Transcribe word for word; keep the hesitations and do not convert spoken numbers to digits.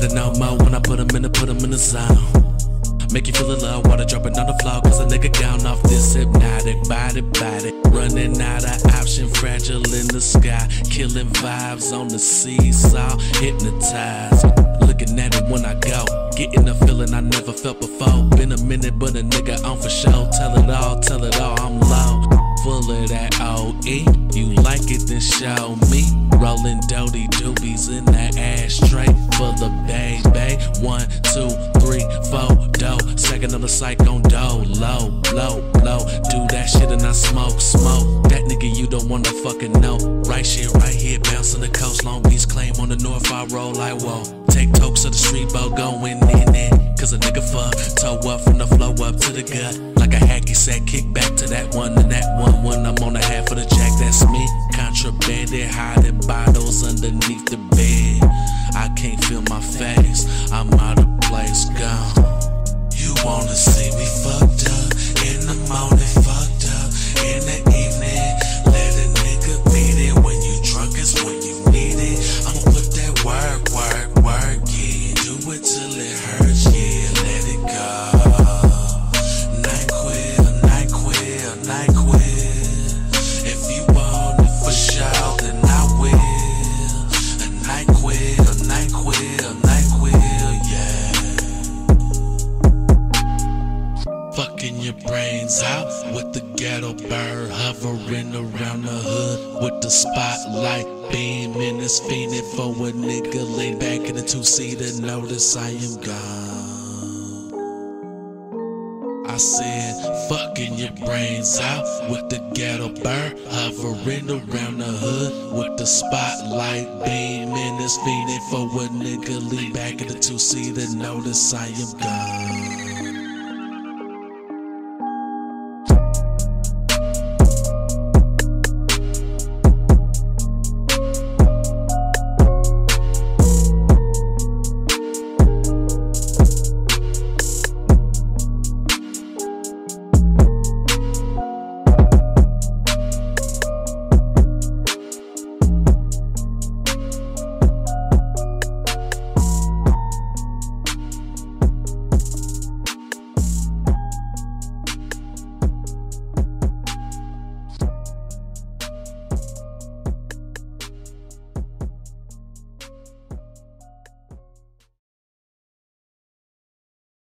matter no more when I put him in the, put him in the zone. Make you feel the love, water dropping on the floor, cause a nigga gone off this hypnotic body, body. Running out of option, fragile in the sky. Killing vibes on the seesaw, hypnotized. Looking at it when I go, getting the feeling I never felt before. Been a minute, but a nigga on for show. Tell it all, tell it all, I'm low. Full of that O E, you like it, then show me. Rolling doty doobies in that ashtray for the baby. One, two, three, four, dough. Second of the sight gon' dough. Low, low, low. Do that shit and I smoke, smoke. That nigga you don't wanna fucking know. Right shit right here, bouncing the coast. Long Beach claim on the north, I roll like whoa. Take tokes of the street boat going in it. Cause a nigga fuck, toe up from the flow up to the gut. Like a hacky sack, kick back to that one and that one. When I'm on the half of the jack, that's me. Contrabanded, hiding bottles underneath the bed. I can't feel my face, I'm out of place, gone. You wanna see me fucked up, in the morning fucked up, in the evening, let a nigga beat it. When you drunk is when you need it. I'ma put that work, work, work, yeah. Do it till it hurts, yeah, let it go. NyQuil, NyQuil, NyQuil. If you want it for sure, then I will. A NyQuil, NyQuil, NyQuil, yeah. Fucking your brains out with the ghetto bird hovering around the hood with the spotlight beaming. It's fiending for a nigga laid back in a two-seater. Notice I am gone. I said, fucking your brains out with the ghetto bird hovering around the hood with the spotlight beaming. It's fiending for a nigga laid back in a two-seater. Notice I am gone.